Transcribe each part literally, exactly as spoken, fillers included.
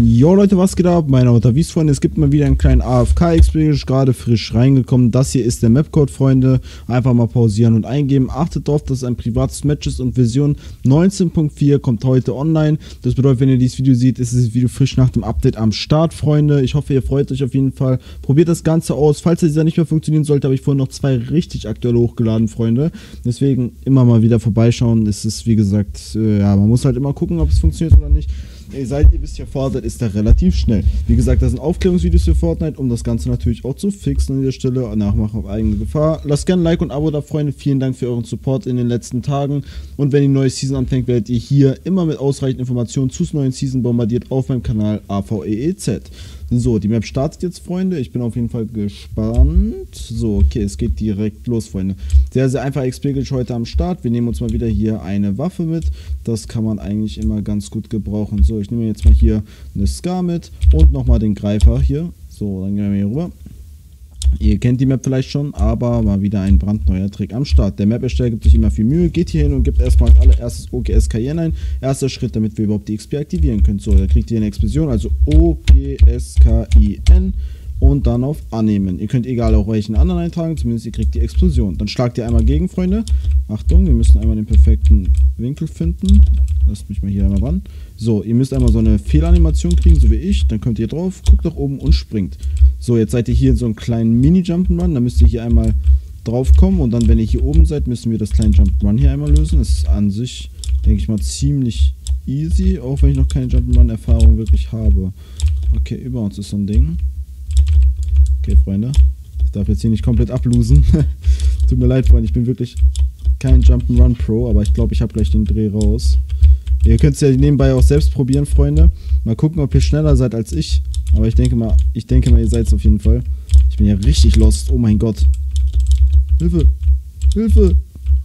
Jo Leute, was geht ab? Meine Unterwies-Freunde, es gibt mal wieder einen kleinen A F K-Experience, gerade frisch reingekommen. Das hier ist der Mapcode, Freunde. Einfach mal pausieren und eingeben. Achtet darauf, dass es ein privates Match ist und Version neunzehn Punkt vier kommt heute online. Das bedeutet, wenn ihr dieses Video seht, ist das Video frisch nach dem Update am Start, Freunde. Ich hoffe, ihr freut euch auf jeden Fall. Probiert das Ganze aus. Falls dieser nicht mehr funktionieren sollte, habe ich vorhin noch zwei richtig aktuell hochgeladen, Freunde. Deswegen immer mal wieder vorbeischauen. Es ist, wie gesagt, äh, ja, man muss halt immer gucken, ob es funktioniert oder nicht. Ey, seit ihr bisher fordert, ist er relativ schnell. Wie gesagt, das sind Aufklärungsvideos für Fortnite, um das Ganze natürlich auch zu fixen an dieser Stelle. Nachmachen auf eigene Gefahr. Lasst gerne ein Like und ein Abo da, Freunde. Vielen Dank für euren Support in den letzten Tagen. Und wenn die neue Season anfängt, werdet ihr hier immer mit ausreichend Informationen zur neuen Season bombardiert auf meinem Kanal A V E E Z. So, die Map startet jetzt, Freunde. Ich bin auf jeden Fall gespannt. So, okay, es geht direkt los, Freunde. Sehr, sehr einfach Experience heute am Start. Wir nehmen uns mal wieder hier eine Waffe mit. Das kann man eigentlich immer ganz gut gebrauchen. So, ich nehme jetzt mal hier eine Scar mit und nochmal den Greifer hier. So, dann gehen wir hier rüber. Ihr kennt die Map vielleicht schon, aber mal wieder ein brandneuer Trick am Start. Der Map-Ersteller gibt sich immer viel Mühe, geht hier hin und gibt erstmal als allererstes O G S K I N ein. Erster Schritt, damit wir überhaupt die X P aktivieren können. So, da kriegt ihr eine Explosion, also O G S K I N und dann auf Annehmen. Ihr könnt egal auch welchen anderen eintragen, zumindest ihr kriegt die Explosion. Dann schlagt ihr einmal gegen, Freunde. Achtung, wir müssen einmal den perfekten Winkel finden. Lasst mich mal hier einmal ran. So, ihr müsst einmal so eine Fehlanimation kriegen, so wie ich. Dann kommt ihr drauf, guckt nach oben und springt. So, jetzt seid ihr hier in so einem kleinen Mini-Jump'n'Run. Dann müsst ihr hier einmal drauf kommen. Und dann, wenn ihr hier oben seid, müssen wir das kleine Jump'n'Run hier einmal lösen. Das ist an sich, denke ich mal, ziemlich easy. Auch wenn ich noch keine Jump'n'Run-Erfahrung wirklich habe. Okay, über uns ist so ein Ding. Okay, Freunde. Ich darf jetzt hier nicht komplett ablosen. Tut mir leid, Freunde. Ich bin wirklich kein Jump'n'Run Pro. Aber ich glaube, ich habe gleich den Dreh raus. Ihr könnt es ja nebenbei auch selbst probieren, Freunde. Mal gucken, ob ihr schneller seid als ich. Aber ich denke mal, ich denke mal, ihr seid es auf jeden Fall. Ich bin ja richtig lost. Oh mein Gott. Hilfe. Hilfe.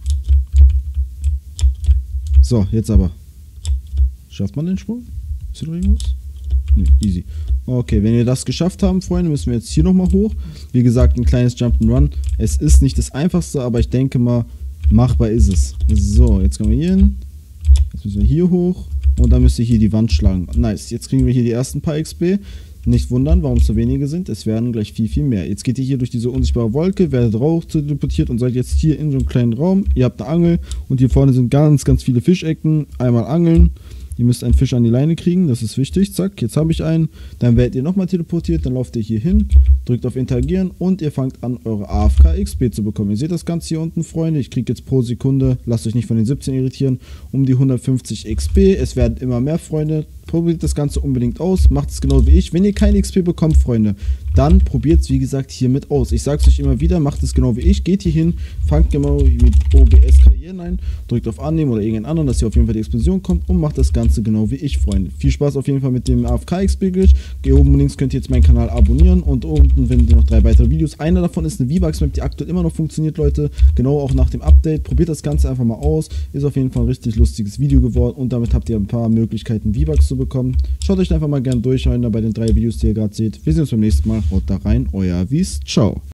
So, jetzt aber. Schafft man den Sprung? Ist hier noch irgendwas? Ne, easy. Okay, wenn wir das geschafft haben, Freunde, müssen wir jetzt hier nochmal hoch. Wie gesagt, ein kleines Jump'n'Run. Es ist nicht das einfachste, aber ich denke mal, machbar ist es. So, jetzt kommen wir hier hin. Jetzt müssen wir hier hoch. Und dann müsst ihr hier die Wand schlagen. Nice. Jetzt kriegen wir hier die ersten paar X P. Nicht wundern, warum es so wenige sind. Es werden gleich viel, viel mehr. Jetzt geht ihr hier durch diese unsichtbare Wolke, werdet raus teleportiert und seid jetzt hier in so einem kleinen Raum. Ihr habt eine Angel und hier vorne sind ganz, ganz viele Fischecken. Einmal angeln. Ihr müsst einen Fisch an die Leine kriegen, das ist wichtig. Zack, jetzt habe ich einen. Dann werdet ihr nochmal teleportiert, dann lauft ihr hier hin, drückt auf Interagieren und ihr fangt an, eure A F K X P zu bekommen. Ihr seht das Ganze hier unten, Freunde. Ich kriege jetzt pro Sekunde, lasst euch nicht von den siebzehn irritieren, um die hundertfünfzig X P. Es werden immer mehr, Freunde. Probiert das Ganze unbedingt aus. Macht es genau wie ich. Wenn ihr keine X P bekommt, Freunde, dann probiert es, wie gesagt, hiermit aus. Ich sage es euch immer wieder, macht es genau wie ich. Geht hier hin, fangt genau mit O G S K I N ein, drückt auf Annehmen oder irgendeinen anderen, dass hier auf jeden Fall die Explosion kommt und macht das Ganze genau wie ich, Freunde. Viel Spaß auf jeden Fall mit dem A F K-Experience. Hier oben links könnt ihr jetzt meinen Kanal abonnieren und unten findet ihr noch drei weitere Videos. Einer davon ist eine V-Bucks-Map, die aktuell immer noch funktioniert, Leute. Genau auch nach dem Update. Probiert das Ganze einfach mal aus. Ist auf jeden Fall ein richtig lustiges Video geworden und damit habt ihr ein paar Möglichkeiten, V-Bucks zu bekommen. Schaut euch einfach mal gerne durch bei den drei Videos, die ihr gerade seht. Wir sehen uns beim nächsten Mal. Haut da rein, euer Wies. Ciao.